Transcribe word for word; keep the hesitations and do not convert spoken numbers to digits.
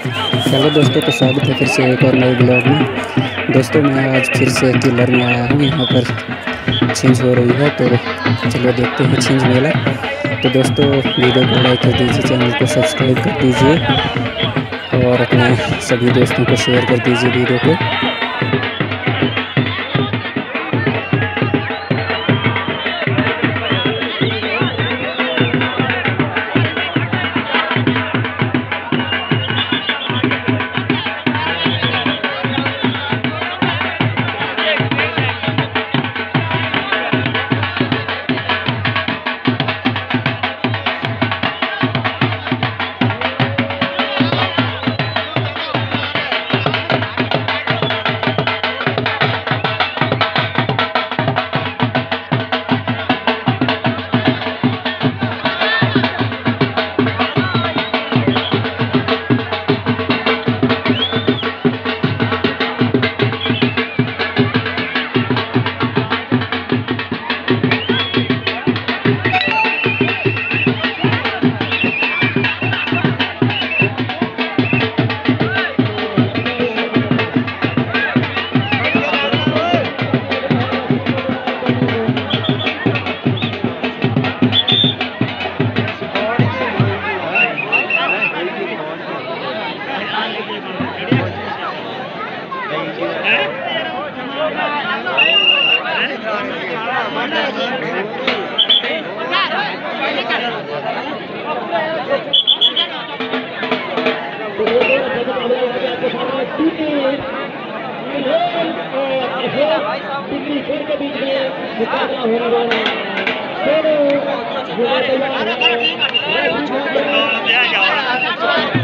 Hello दोस्तों, तो स्वागत है फिर से एक और नए ब्लॉग में। दोस्तों मैं आज फिर से किलर में आया हूँ। यहाँ पर छिंज हो रही है, तो चलो देखते हैं छिंज मेला। तो दोस्तों वीडियो को लाइक कर दीजिए, चैनल को सब्सक्राइब कर दीजिए और अपने सभी दोस्तों को शेयर कर दीजिए वीडियो को। होने वाला है।